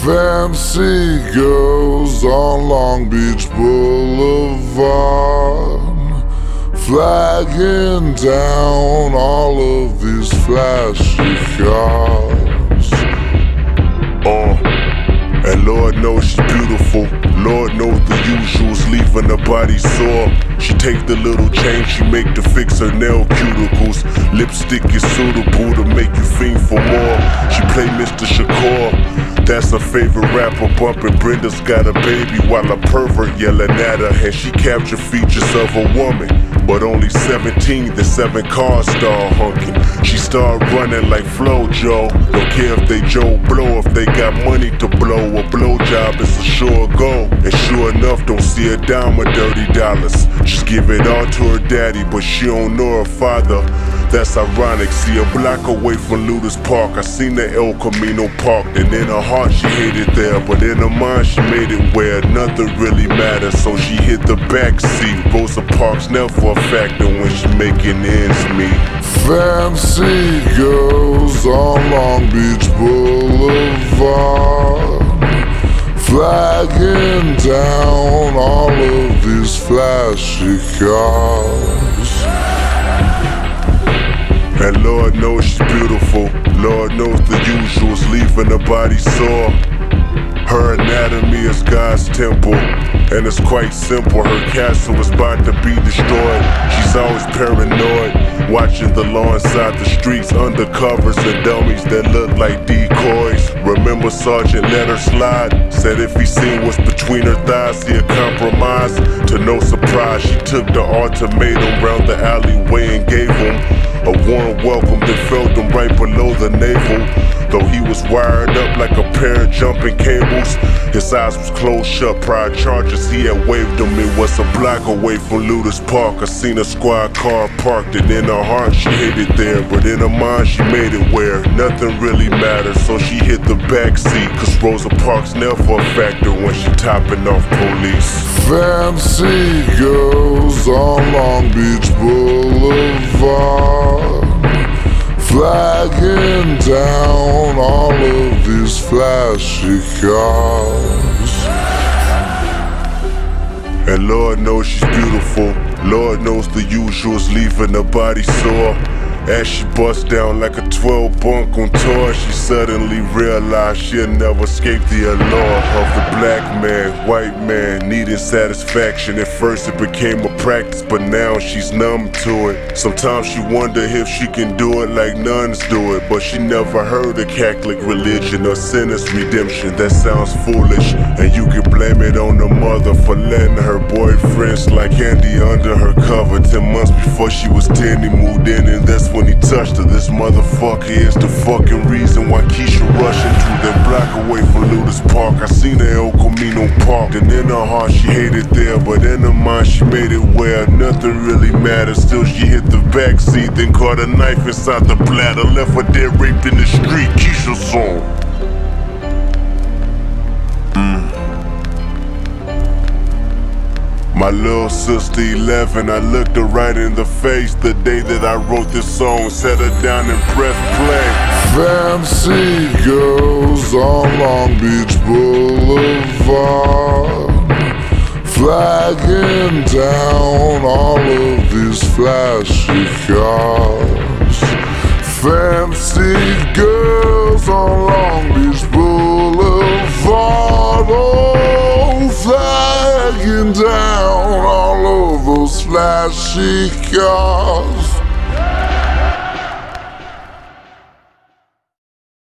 Fancy girls on Long Beach Boulevard, flagging down all of these flashy cars. And Lord knows she's beautiful. Lord knows the usuals, leaving her body sore. She take the little change she make to fix her nail cuticles. Lipstick is suitable to make you fiend for more. She play Mr. Shakur, that's her favorite rapper. Bumping Brenda's got a baby while a pervert yelling at her. And she capture features of a woman, but only 17, the 7 cars start honking. She start running like Flojo. Don't care if they Joe Blow, if they got money to blow. A blowjob is a sure go. And sure enough, don't see a dime of dirty dollars. Just give it all to her daddy, but she don't know her father. That's ironic, see a block away from Ludus Park, I seen the El Camino parked. And in her heart she hated there, but in her mind she made it where nothing really matters. So she hit the back seat. Rosa Parks never a factor when she making ends meet. Fancy girls on Long Beach Boulevard, flagging down all of these flashy cars. And Lord knows she's beautiful. Lord knows the usuals, leaving her body sore. Her anatomy is God's temple, and it's quite simple. Her castle is about to be destroyed. She's always paranoid, watching the law inside the streets, undercovers and dummies that look like decoys. Remember Sergeant let her slide, said if he seen what's between her thighs, he'd compromise. To no surprise, she took the ultimatum round the alleyway and gave him a warm welcome, then felt him right below the navel. Though he was wired up like a pair of jumping cables, his eyes was closed shut. Prior charges he had waived them. It was a block away from Ludus Park. I seen a squad car parked, and in her heart she hated there, but in her mind she made it where nothing really mattered. So she hit the back seat, cause Rosa Parks never a factor when she topping off police. Fancy girls on Long Beach Boulevard, flagging down all of these flashy cars. And Lord knows she's beautiful. Lord knows the usuals, leaving her body sore. As she busts down like a 12 bunk on tour, she suddenly realized she'll never escape the allure of the black man, white man, needing satisfaction. At first it became a practice, but now she's numb to it. Sometimes she wonder if she can do it like nuns do it, but she never heard of Catholic religion or sinner's redemption. That sounds foolish, and you can blame it on the mother for letting her boyfriend slide candy under her cover. 10 months before she was 10, he moved in, and that's when he touched her. This motherfucker is the fucking reason why Keisha rushing to that block away from Ludus Park. I seen her El Camino parked, and in her heart she hated there, but in her mind she made it where nothing really mattered. Still she hit the back seat, then caught a knife inside the bladder, left her dead raped in the street. Keisha song. My little sister 11, I looked her right in the face the day that I wrote this song, set her down and pressed play. Fancy girls on Long Beach Boulevard, flagging down all of these flashy cars. Fancy girls on Long Beach Boulevard, oh, flagging down all of those flashy cars.